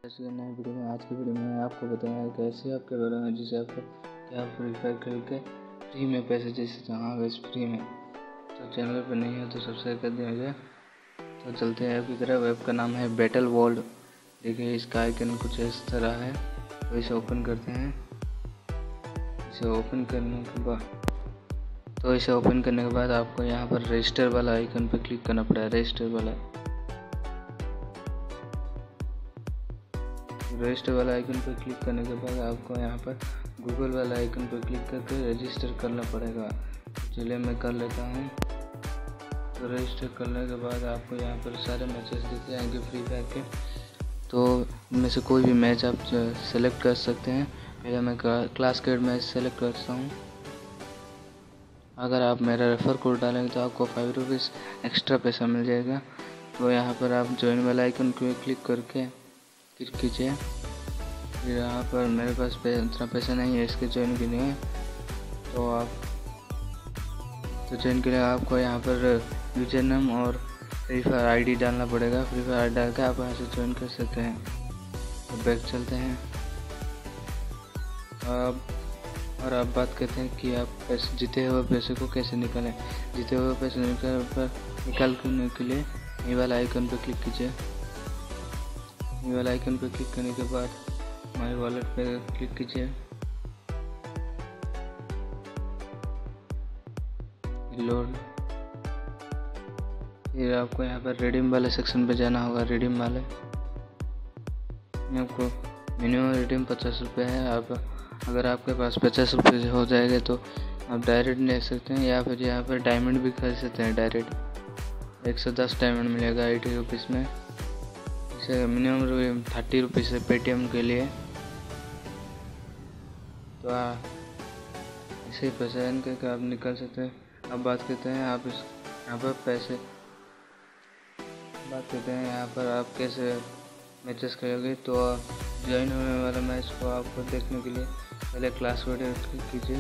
ऐसे नए वीडियो में आज की वीडियो में आपको बताया कैसे आपके बारे में जिसे आप क्या फ्री फायर खेल के फ्री में पैसे जीत सकते हैं। बस फ्री में तो चैनल पर नहीं है तो सब्सक्राइब कर दीजिए। तो चलते हैं ऐप की तरफ। ऐप का नाम है बैटल वर्ल्ड। देखिए इसका आइकन कुछ इस तरह है। तो इसे ओपन करते हैं। इसे ओपन करने के बाद आपको यहाँ पर रजिस्टर वाला आइकन पर क्लिक करना पड़ेगा। रजिस्टर वाला आइकन पर क्लिक करने के बाद आपको यहाँ पर गूगल वाला आइकन पर क्लिक करके रजिस्टर करना पड़ेगा। चलिए मैं कर लेता हूँ। तो रजिस्टर करने के बाद आपको यहाँ पर सारे मैचेस दिख जाएंगे फ्री फायर के। तो इनमें से कोई भी मैच आप सेलेक्ट कर सकते हैं। पहले मैं क्लास क्रिकेट मैच सेलेक्ट करता हूँ। अगर आप मेरा रेफर कोड डालेंगे तो आपको 5 रुपीज़ एक्स्ट्रा पैसा मिल जाएगा। तो यहाँ पर आप ज्वाइन वाला आइकन को क्लिक करके क्लिक कीजिए। फिर यहाँ पर मेरे पास इतना पैसा नहीं है इसके ज्वाइन के लिए। तो ज्वाइन के लिए आपको यहाँ पर यूजर नेम और फ्री फायर आईडी डालना पड़ेगा। फ्री फायर आईडी डाल के आप यहाँ से ज्वाइन कर सकते हैं। तो बैक चलते हैं। और आप बात करते हैं कि आप पैसे जीते हुए पैसे को कैसे निकालें। जीते हुए पैसे निकालने के लिए ये वाला आइकन पर क्लिक कीजिए। ये वाला आइकन पर क्लिक करने के बाद माई वॉलेट पे क्लिक कीजिए। लोड। फिर आपको यहाँ पर रिडीम वाले सेक्शन पे जाना होगा। रिडीम वाले आपको मिनिमम रिडीम 50 रुपये है। आप अगर आपके पास 50 रुपये हो जाएगा तो आप डायरेक्ट ले सकते हैं या फिर यहाँ पर डायमंड भी खरीद सकते हैं। डायरेक्ट 110 डायमंड मिलेगा 80 रुपीज़ में। इसे मिनिमम 30 रुपीज़ है पेटीएम के लिए। तो इसे पैसा करके आप निकल सकते हैं। अब बात करते हैं आप यहाँ पर आप कैसे मैचेस खेलोगे। तो ज्वाइन होने वाला मैच को आपको देखने के लिए पहले क्लास वीडियो क्लिक कीजिए।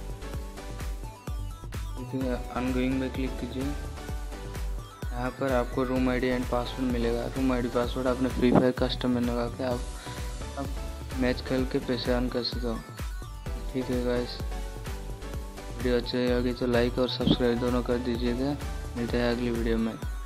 अनगोइंग में क्लिक कीजिए। यहाँ पर आपको रूम आईडी एंड पासवर्ड मिलेगा। रूम आईडी पासवर्ड आपने फ्री फायर कस्टम में लगा के आप मैच खेल के पैसे अर्न कर सकते हो। ठीक है गाइस, वीडियो अच्छी लगी तो लाइक और सब्सक्राइब दोनों कर दीजिएगा। मिलते हैं अगली वीडियो में।